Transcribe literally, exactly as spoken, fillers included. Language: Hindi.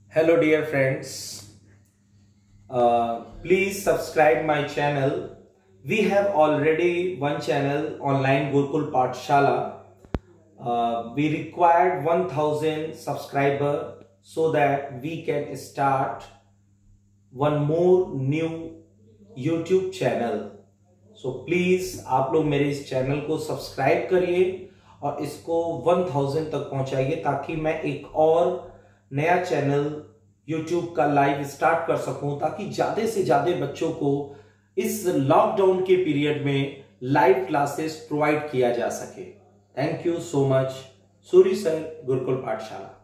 Hello dear friends, uh, please subscribe my channel. We have already one channel online, Gurukul Pathshala. Uh, we required one thousand subscriber so that we can start one more new YouTube channel. So please आप लोग मेरे इस चैनल को सब्सक्राइब करिए और इसको one thousand तक पहुंचाइए ताकि मैं एक और नया चैनल YouTube का लाइव स्टार्ट कर सकूं, ताकि ज्यादा से ज्यादा बच्चों को इस लॉकडाउन के पीरियड में लाइव क्लासेस प्रोवाइड किया जा सके। Thank you so much. Sorry sir, Gurukul पाठशाला।